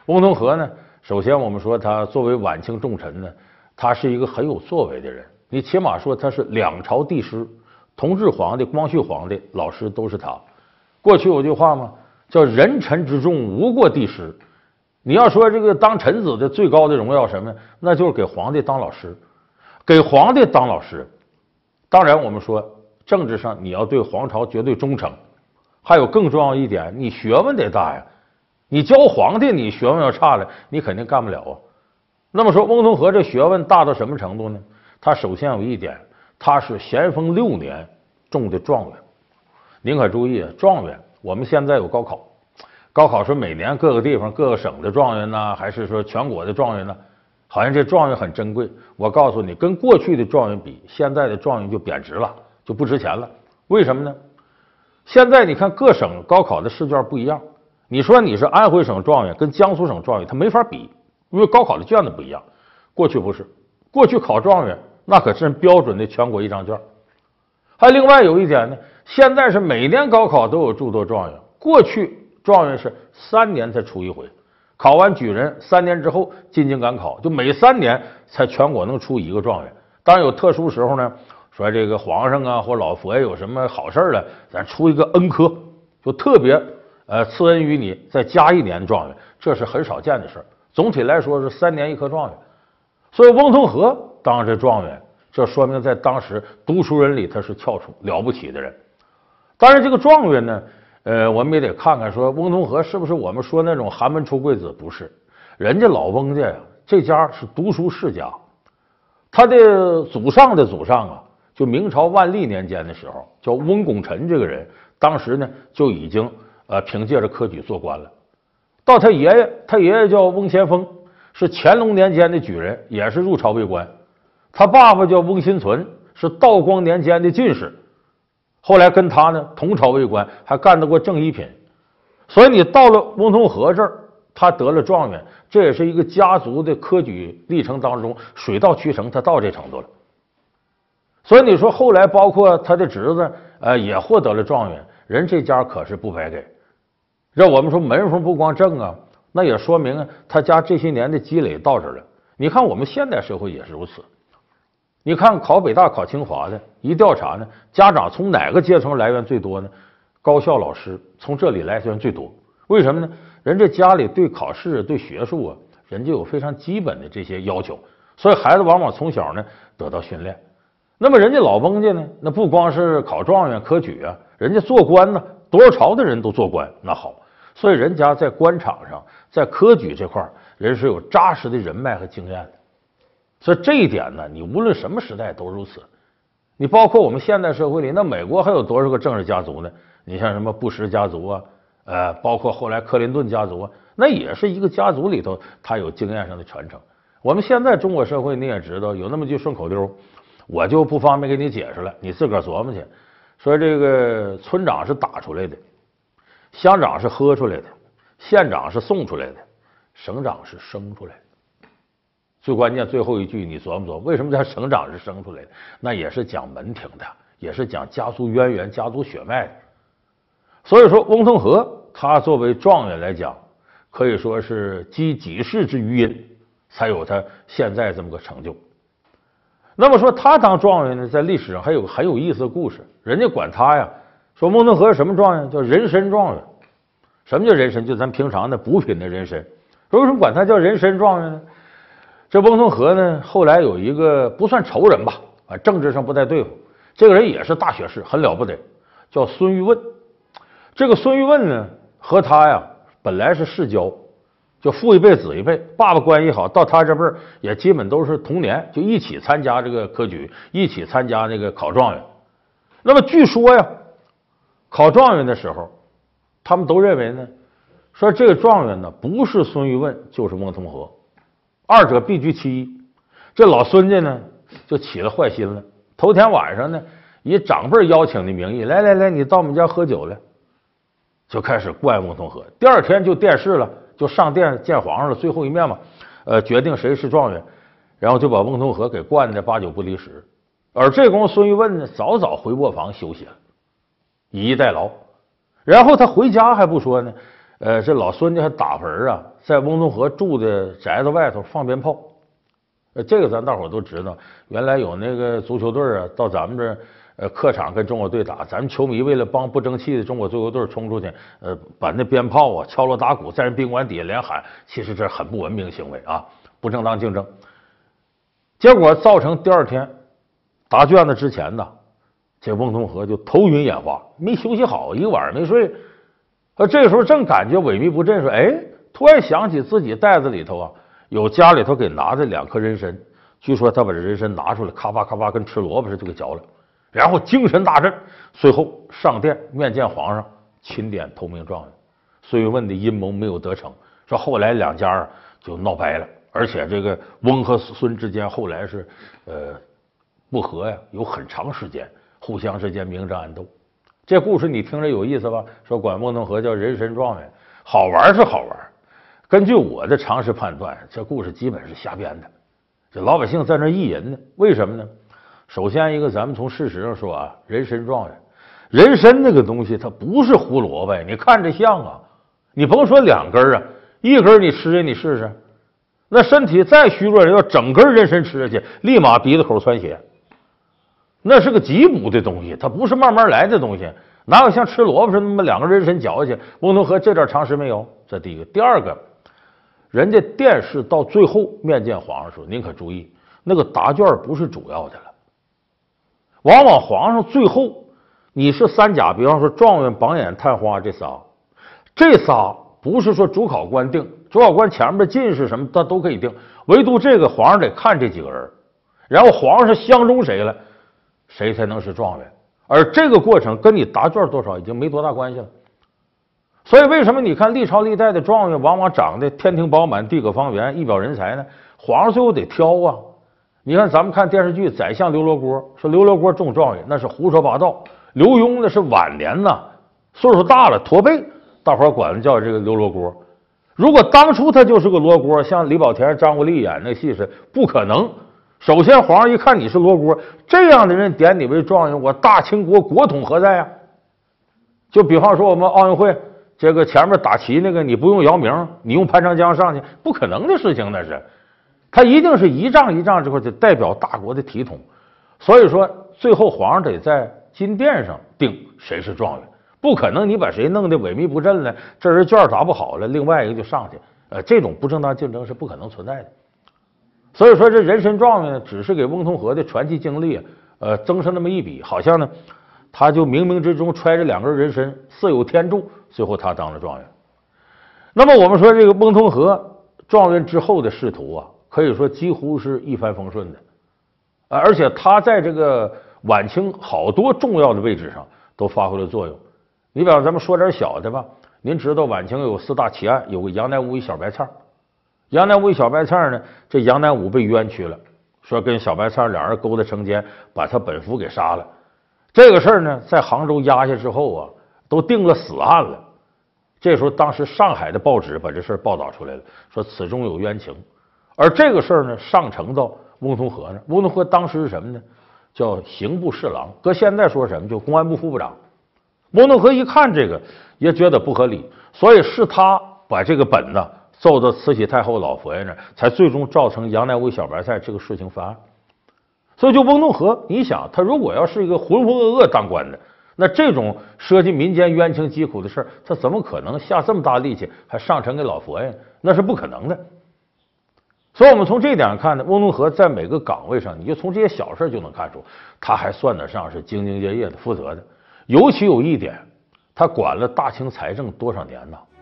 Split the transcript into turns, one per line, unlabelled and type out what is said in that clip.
翁同龢呢，首先我们说他作为晚清重臣呢，他是一个很有作为的人。你起码说他是两朝帝师，同治皇帝、光绪皇帝老师都是他。过去有句话嘛，叫人臣之重，无过帝师。你要说这个当臣子的最高的荣耀什么？那就是给皇帝当老师，给皇帝当老师。当然，我们说政治上你要对皇朝绝对忠诚，还有更重要一点，你学问得大呀。你教皇帝，你学问要差了，你肯定干不了啊。那么说，翁同龢这学问大到什么程度呢？他首先有一点，他是咸丰6年中的状元。您可注意，状元，我们现在有高考，高考说每年各个地方各个省的状元呢，还是说全国的状元呢？好像这状元很珍贵。我告诉你，跟过去的状元比，现在的状元就贬值了，就不值钱了。为什么呢？现在你看各省高考的试卷不一样。你说你是安徽省状元跟江苏省状元，他没法比，因为高考的卷子不一样。过去不是，过去考状元那可是标准的全国一张卷。还另外有一点呢，现在是每年高考都有诸多状元，过去状元是3年才出一回，考完举人3年之后进京赶考，就每3年才全国能出一个状元。当然有特殊时候呢，说这个皇上啊或老佛爷有什么好事了，咱出一个恩科，就特别赐恩于你，再加1年状元，这是很少见的事。总体来说是3年1科状元，所以翁同龢当这状元，这说明在当时读书人里他是翘楚了不起的人。当然，这个状元呢，我们也得看看说翁同龢是不是我们说那种寒门出贵子？不是，人家老翁家呀，这家是读书世家，他的祖上的祖上啊，就明朝万历年间的时候，叫翁拱辰这个人，当时呢就已经凭借着科举做官了。到他爷爷叫翁先锋，是乾隆年间的举人，也是入朝为官。他爸爸叫翁新存，是道光年间的进士，后来跟他呢同朝为官，还干得过正一品。所以你到了翁同龢这儿，他得了状元，这也是一个家族的科举历程当中水到渠成，他到这程度了。所以你说后来包括他的侄子也获得了状元，人这家可是不白给。让我们说门风不光正啊，那也说明啊他家这些年的积累到这儿了。你看我们现代社会也是如此。你看考北大考清华的一调查呢，家长从哪个阶层来源最多呢？高校老师从这里来源最多。为什么呢？人这家里对考试对学术啊，人家有非常基本的这些要求，所以孩子往往从小呢得到训练。那么人家老翁家呢，那不光是考状元科举啊，人家做官呢，多少朝的人都做官，那好，所以人家在官场上，在科举这块人是有扎实的人脉和经验的。所以这一点呢，你无论什么时代都如此。你包括我们现代社会里，那美国还有多少个政治家族呢？你像什么布什家族啊，包括后来克林顿家族啊，那也是一个家族里头，他有经验上的传承。我们现在中国社会你也知道，有那么句顺口溜，我就不方便给你解释了，你自个儿琢磨去。说这个村长是打出来的，乡长是喝出来的，县长是送出来的，省长是生出来的。最关键最后一句你琢磨琢磨，为什么叫省长是生出来的？那也是讲门庭的，也是讲家族渊源、家族血脉的。所以说翁同龢他作为状元来讲，可以说是积几世之余荫，才有他现在这么个成就。那么说他当状元呢，在历史上还有很有意思的故事。人家管他呀，说翁同龢是什么状元？叫人参状元。什么叫人参？就咱平常的补品的人参。为什么管他叫人参状元呢？这翁同龢呢，后来有一个不算仇人吧，政治上不太对付。这个人也是大学士，很了不得，叫孙玉问。这个孙玉问呢，和他呀本来是世交，就父一辈子一辈，爸爸关系好，到他这辈儿也基本都是同年，就一起参加这个科举，一起参加那个考状元。那么据说呀，考状元的时候，他们都认为呢，说这个状元呢不是孙玉问就是翁同龢。二者必居其一。这老孙家呢就起了坏心了，头天晚上呢以长辈邀请的名义，来，你到我们家喝酒来，就开始灌翁同龢。第二天就殿试了，就上殿见皇上了，最后一面嘛，决定谁是状元，然后就把翁同龢给灌得8、9不离10。而这功夫孙玉问呢早回卧房休息了，以逸待劳。然后他回家还不说呢， 这老孙家还打盆啊，在翁同龢住的宅子外头放鞭炮。这个咱大伙都知道，原来有那个足球队啊，到咱们这客场跟中国队打，咱们球迷为了帮不争气的中国足球队冲出去，把那鞭炮啊敲锣打鼓，在人宾馆底下连喊，其实这很不文明行为啊，不正当竞争。结果造成第二天答卷子之前呢，这翁同龢就头晕眼花，没休息好，一个晚上没睡。这个时候正感觉萎靡不振，说：“哎，突然想起自己袋子里头啊，有家里头给拿的2颗人参。据说他把这人参拿出来，咔吧咔吧跟吃萝卜似的就给嚼了，然后精神大振，随后上殿面见皇上，钦点头名状元。孙玉问的阴谋没有得逞，说后来2家啊就闹掰了，而且这个翁和孙之间后来是不和呀，有很长时间互相之间明争暗斗。这故事你听着有意思吧？说管翁同龢叫人参状元，好玩是好玩。根据我的常识判断，这故事基本是瞎编的。这老百姓在那意淫呢，为什么呢？首先一个，咱们从事实上说啊，人参状元，人参那个东西它不是胡萝卜，你看着像啊，你甭说2根啊，1根你吃你试试，那身体再虚弱，要整根人参吃下去，立马鼻子口窜血。那是个极补的东西，它不是慢慢来的东西，哪有像吃萝卜似的那么2根人参嚼下去？翁同龢这点常识没有，这第一个。第二个，人家殿试到最后面见皇上的时候，您可注意，那个答卷不是主要的了，往往皇上最后你是3甲，比方说状元、榜眼、探花这仨不是说主考官定，主考官前面的进士什么他都可以定，唯独这个皇上得看这几个人，然后皇上是相中谁了，谁才能是状元。而这个过程跟你答卷多少已经没多大关系了。所以为什么你看历朝历代的状元往往长得天庭饱满、地阁方圆、一表人才呢？皇上最后得挑啊。你看咱们看电视剧《宰相刘罗锅》，说刘罗锅中状元那是胡说八道，刘墉那是晚年呐，岁数大了驼背，大伙管他叫这个刘罗锅。如果当初他就是个罗锅，像李保田、张国立演那戏是不可能。首先皇上一看你是罗锅，这样的人点你为状元，我大清国国统何在啊？就比方说我们奥运会这个前面打旗那个，你不用姚明，你用潘长江上去，不可能的事情。那是他一定是一仗一仗这块就代表大国的体统。所以说最后皇上得在金殿上定谁是状元，不可能你把谁弄得萎靡不振了，这人卷答不好了，另外一个就上去，这种不正当竞争是不可能存在的。所以说这人参状元呢，只是给翁同龢的传奇经历增上那么一笔，好像呢他就冥冥之中揣着2根人参，似有天助，最后他当了状元。那么我们说这个翁同龢状元之后的仕途啊，可以说几乎是一帆风顺的，而且他在这个晚清好多重要的位置上都发挥了作用。你比方咱们说点小的吧，您知道晚清有4大奇案，有个杨乃武与小白菜。杨乃武与小白菜呢，这杨乃武被冤屈了，说跟小白菜2人勾搭成奸，把他本夫给杀了。这个事儿呢，在杭州压下之后啊，都定了死案了。这时候，当时上海的报纸把这事儿报道出来了，说此中有冤情。而这个事儿呢，上呈到翁同龢呢，翁同龢当时是什么呢？叫刑部侍郎，搁现在说什么？就公安部副部长。翁同龢一看这个，也觉得不合理，所以是他把这个本呢奏到慈禧太后老佛爷那儿，才最终造成杨乃武小白菜这个事情翻案。所以就翁同龢，你想他如果要是一个浑浑噩噩当官的，那这种涉及民间冤情疾苦的事儿，他怎么可能下这么大力气还上呈给老佛爷？那是不可能的。所以我们从这点上看呢，翁同龢在每个岗位上，你就从这些小事就能看出，他还算得上是兢兢业业的、负责的。尤其有一点，他管了大清财政多少年呢？